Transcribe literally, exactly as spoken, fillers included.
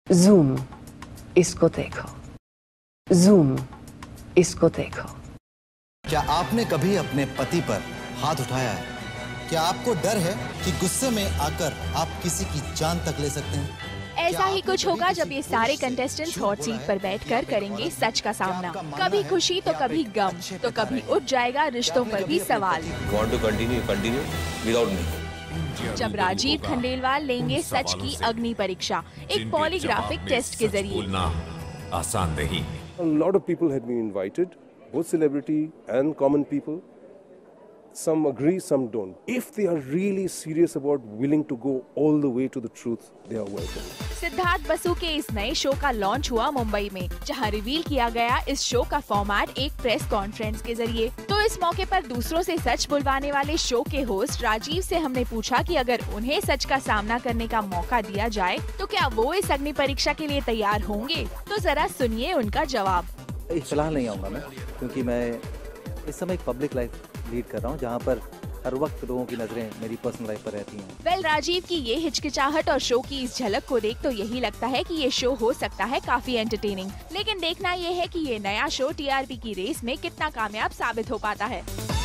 Zoom, इसको देखो। Zoom, इसको देखो। क्या आपने कभी अपने पति पर हाथ उठाया है? क्या आपको डर है कि गुस्से में आकर आप किसी की जान तक ले सकते हैं? ऐसा ही कुछ होगा जब ये सारे कंटेस्टेंट्स हॉट सीट पर बैठकर करेंगे सच का सामना। कभी खुशी तो कभी गम, तो कभी उठ जाएगा रिश्तों पर भी सवाल। Want to continue, continue without me. जब राजीव खंडेलवाल लेंगे सच की अग्नि परीक्षा एक पॉलीग्राफिक टेस्ट के जरिए। आसान नहीं। A lot of people had been invited, both celebrity and common people. Some agree, some don't. If they are really serious about willing to go all the way to the truth, they are welcome. Siddharth Basu के इस नए show का launch हुआ मुंबई में, जहां reveal किया गया इस शो का फॉर्मेट एक प्रेस कॉन्फ्रेंस के जरिए। तो इस मौके पर दूसरों से सच बुलवाने वाले शो के होस्ट राजीव से हमने पूछा कि अगर उन्हें सच का सामना करने का मौका दिया जाए तो क्या वो इस अग्नि परीक्षा के लिए तैयार होंगे। तो जरा सुनिए उनका जवाब। फिलहाल नहीं आऊँगा मैं, क्योंकि मैं इस समय एक पब्लिक लाइफ लीड कर रहा हूँ जहाँ पर हर वक्त लोगों की नजरें मेरी पर्सनल लाइफ पर रहती हैं। वेल well, राजीव की ये हिचकिचाहट और शो की इस झलक को देख तो यही लगता है कि ये शो हो सकता है काफी एंटरटेनिंग। लेकिन देखना ये है कि ये नया शो टीआरपी की रेस में कितना कामयाब साबित हो पाता है।